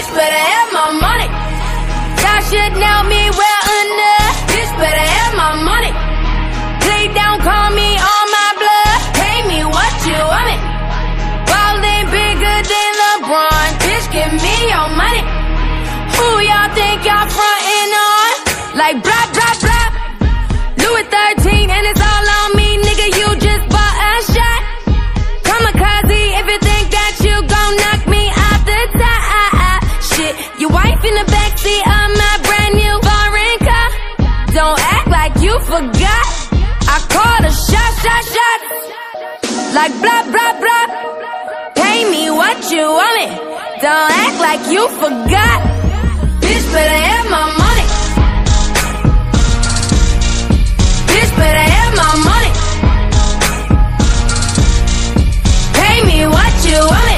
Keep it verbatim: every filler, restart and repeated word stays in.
Bitch better have my money. Y'all should know me well enough. Bitch better have my money. Play down, call me on my blood. Pay me what you want it. Ballin' bigger than LeBron. Bitch, give me your money. Who y'all think y'all frontin' on? Like blah, blah, blah. Louis thirteen and it's all on me, nigga, you just bought a shot. Kamikaze if you think that you gon' knock me off the top. Shit, your wife in the backseat of my brand new foreign car. Don't act like you forgot. I called a shot, shot, shot. Like blah, blah, blah. Pay me what you want it. Don't act like you forgot. Bitch better have my money. Bitch better have my money. Pay me what you want it.